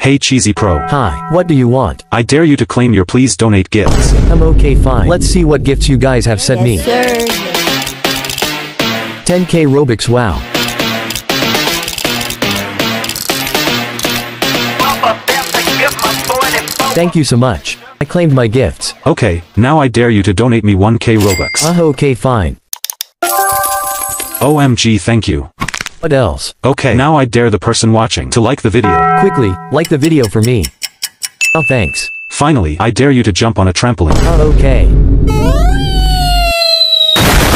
Hey Cheesy Pro. Hi, what do you want? I dare you to claim your please donate gifts. I'm okay, fine. Let's see what gifts you guys have sent me. Sir. 10k Robux, wow. Thank you so much. I claimed my gifts. Okay, now I dare you to donate me 1k Robux. Okay, fine. OMG, thank you. What else? Okay, now I dare the person watching to like the video. Quickly, like the video for me. Oh, thanks. Finally, I dare you to jump on a trampoline. Okay.